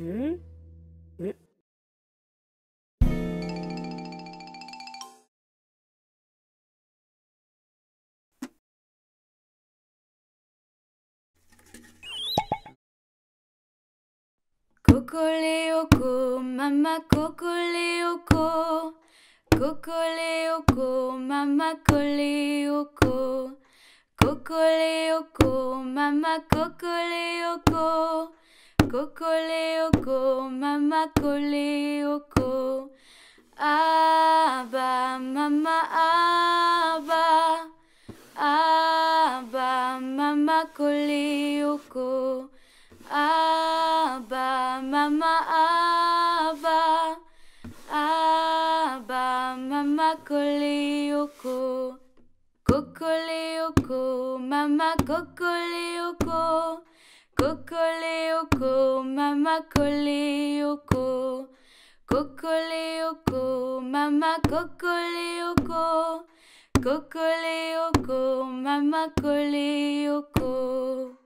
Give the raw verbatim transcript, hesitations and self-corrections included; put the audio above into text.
Hmm? Hmm? Cocoléoco, mama cocoléoco. Cocoléoco, mama coléoco. Cocoléoco, mama cocoléoco. Cocoléoco, mama coléoco. Abba, mama abba. Abba, mama coléoco. Abba, mama abba. Abba, mama coléoco. Cocoléoco, mama cocoléoco. Cocoléoco, mama coléoco. Cocoléoco, mama cocoléoco. Cocoléoco, mama coléoco.